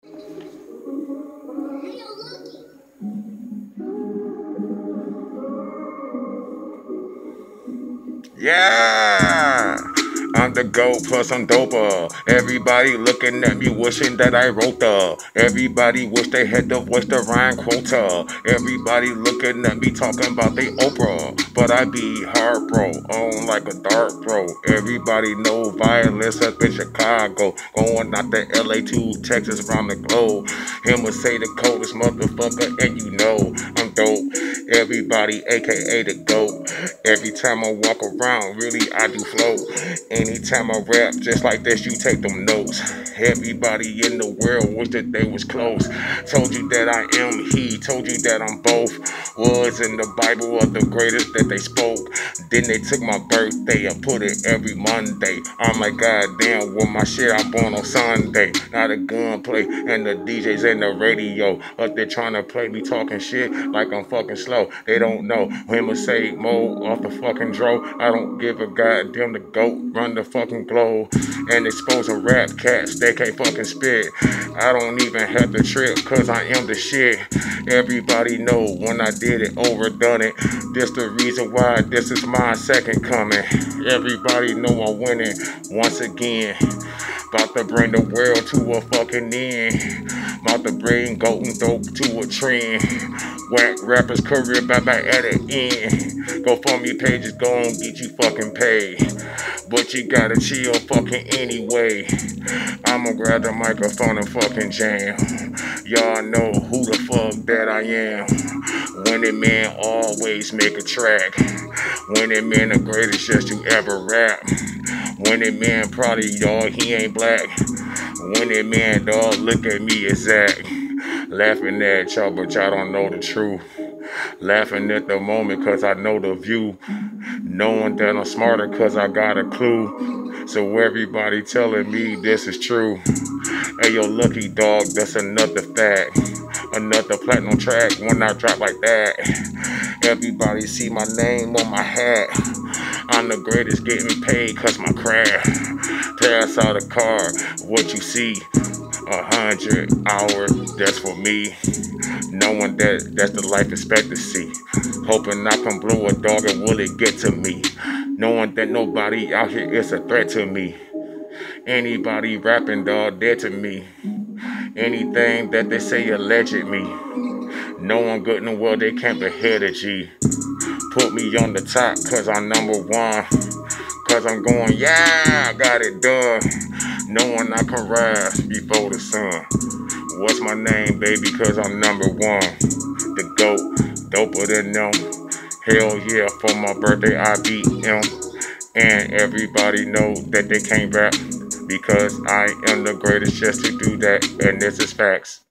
Yeah, I'm the GOAT plus I'm doper. Everybody looking at me wishing that I wrote the. Everybody wish they had the voice to rhyme quota. Everybody looking at me talking about they Oprah. But I be hard bro, on like a dart bro. Everybody know violence up in Chicago. Going out to LA to Texas around the globe. Him would say the coldest motherfucker and you know I'm dope. Everybody aka the GOAT. Every time I walk around, really I do float. Anytime I rap, just like this, you take them notes. Everybody in the world wish that they was close. Told you that I am he, told you that I'm both. Was in the Bible of the greatest that they spoke. Then they took my birthday and put it every Monday. I'm like, God damn, well my shit I'm born on Sunday. Not a gunplay and the DJs and the radio. Up there trying to play me talking shit like I'm fucking slow. They don't know. Him would say mo off the fucking dro. I don't give a goddamn. The GOAT run the fucking globe and exposing rap cats. They can't fucking spit. I don't even have to trip cause I am the shit. Everybody know when I did it, overdone it. This the reason why this is my second coming. Everybody know I'm winning once again. About to bring the world to a fucking end. About to bring GOAT and dope to a trend. Whack rappers career back at the end. Go for me pages, go and get you fucking paid. But you gotta chill fucking anyway. I'ma grab the microphone and fucking jam. Y'all know who the fuck that I am. Winning man always make a track. Winning man the greatest just you ever rap. Winning man probably y'all he ain't black. Winning man dog look at me as Zach. Laughing at y'all but y'all don't know the truth. Laughing at the moment cause I know the view. Knowing that I'm smarter cause I got a clue. So everybody telling me this is true. Hey yo lucky dog, that's another fact. Another platinum track when I drop like that. Everybody see my name on my hat. I'm the greatest getting paid cause my craft. Pass out a card, what you see. 100 hours, that's for me. Knowing that's the life expectancy. Hoping I can blow a dog and will it get to me. Knowing that nobody out here is a threat to me. Anybody rapping dog dead to me. Anything that they say alleged me. Knowing good and well they can't behead a G. Put me on the top cause I'm number one. Cause I'm going, yeah, I got it done. Knowing I can rise before the sun. What's my name, baby? Cause I'm number one. The GOAT, doper than them. Hell yeah, for my birthday I beat them. And everybody know that they can't rap. Because I am the greatest just to do that. And this is facts.